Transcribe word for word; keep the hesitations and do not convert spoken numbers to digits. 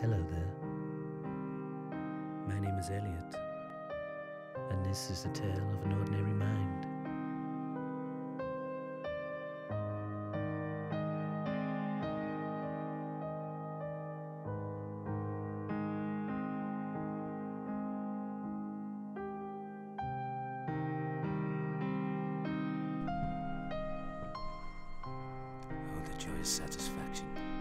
Hello there. My name is Elliot, and this is the tale of an ordinary mind. Oh, the joyous satisfaction